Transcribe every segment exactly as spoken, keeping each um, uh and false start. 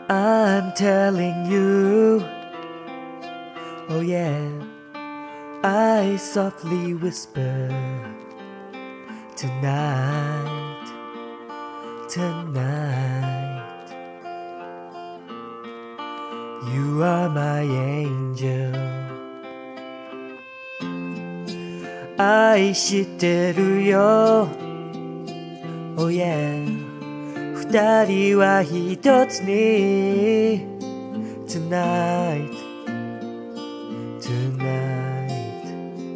I'm telling you, oh yeah, I softly whisper tonight, tonight. You are my angel. 愛してるよ Oh yeah 二人は一つに Tonight Tonight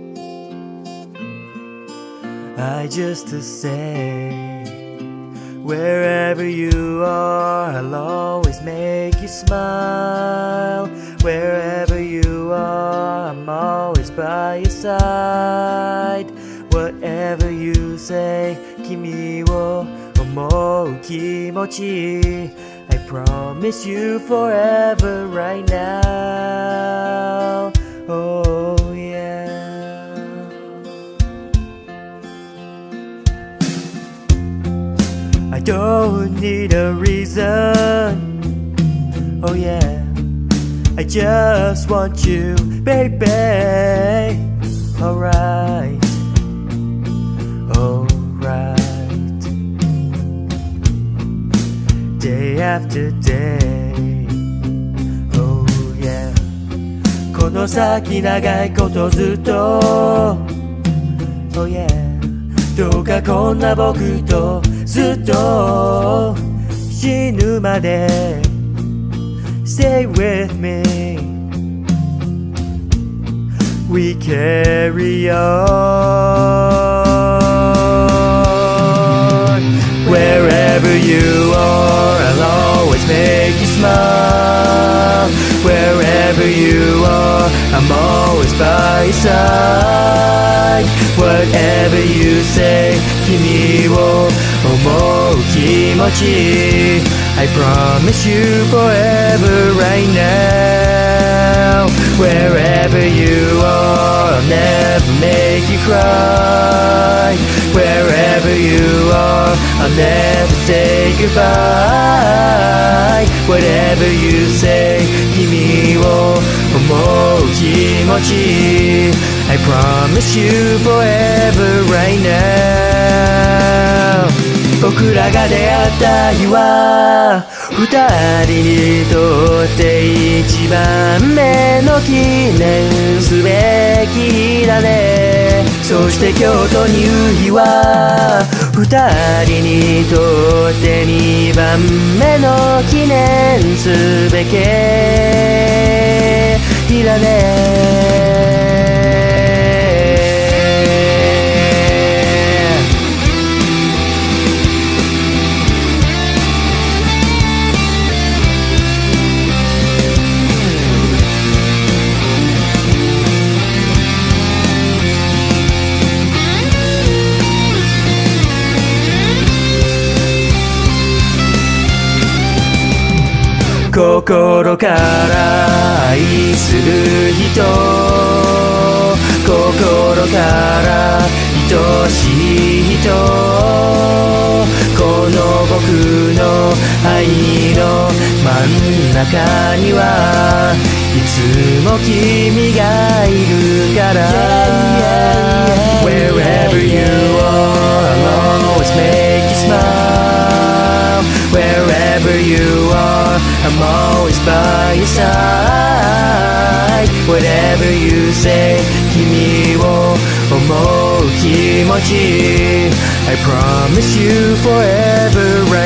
I just to say Wherever you are I'll always make you smile Wherever you are I'm always by your side Whatever you say 君を思う気持ち I promise you forever right now Oh yeah I don't need a reason Oh yeah I just want you baby Alright Alright Day after day Oh yeah この先長いことずっと Oh yeah どうかこんな僕とずっと死ぬまで Stay with me We carry on Wherever you are I'll always make you smile Wherever you are I'm always by your side Whatever you say 君を思う気持ち I promise you forever right now Wherever you are I'll never make you cry Wherever you are I'll never say goodbye Whatever you say 君を思う気持ち I promise you forever right now 僕らが出会った日は二人にとって一番目の記念すべき日だねそして今日という日は二人にとって二番目の記念すべき日だね心から愛する人心から愛しい人この僕の愛の真ん中にはいつも君がいるから Wherever you are I'll always make you smile Wherever you are I'm always by your side Whatever you say 君を思う気持ち I promise you forever